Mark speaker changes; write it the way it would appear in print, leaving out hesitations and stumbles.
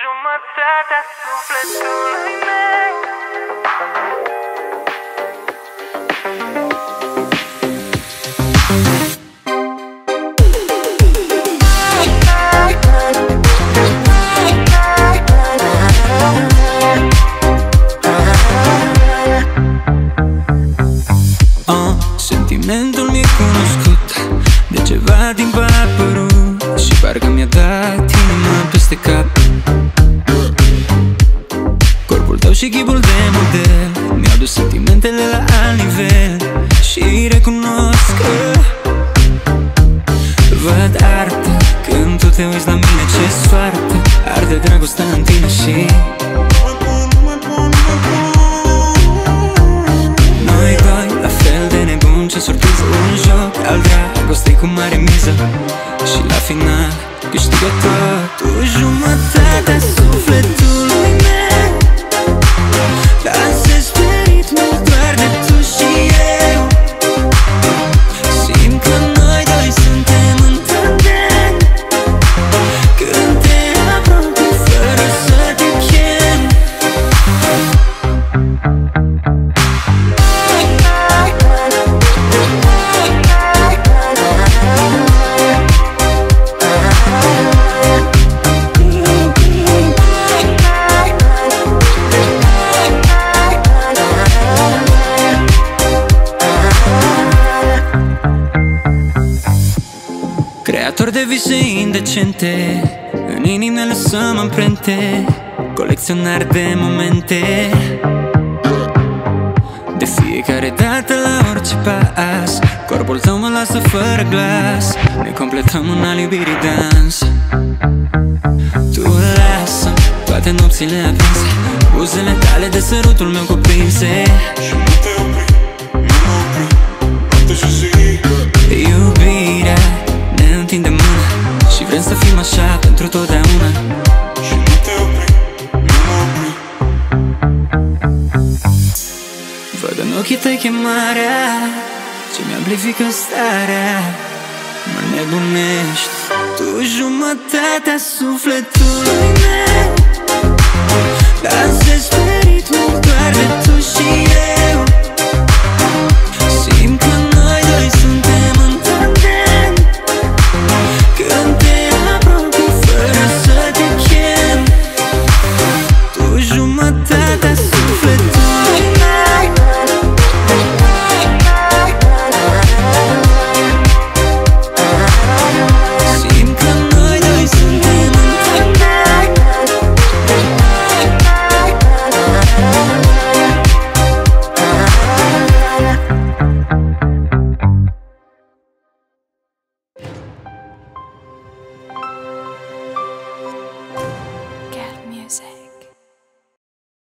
Speaker 1: jumătatea sufletului meu.
Speaker 2: Sentimentul mi-e cunoscut, de ceva timp a apărut și parcă mi-a dat inima peste cap. Corpul tău și chipul de model mi-au dus sentimentele la alt nivel și recunosc că văd artă când tu te uiți la mine. Ce soartă, arde dragostea în tine și noi doi la fel de nebuni, ce surpriză, un joc al dragostei cu mare miză și la final câștigă tot. Tu jumătatea sufletului meu, dansezi pe ritmul doar de tu și eu. Simt că noi doi suntem în tandem când te apropii fără să te chem. Creator de vise indecente, în inimi ne lăsăm amprente, colecționar de momente. De fiecare dată la orice pas, corpul tău mă lasă fără glas. Ne completăm în al iubirii dans. Tu lasă toate nopțile aprinse, buzele tale de sărutul meu cuprinse.
Speaker 3: Și nu te opri, nu mă opri, noapte și zi.
Speaker 2: Iubirea ne întinde mâna și vrem să fim așa pentru totdeauna.
Speaker 3: Și nu te opri, nu mă opri.
Speaker 2: Văd în ochii tăi chemarea ce mi-amplifică starea, mă nebunești. Tu jumătatea sufletului meu, dansezi pe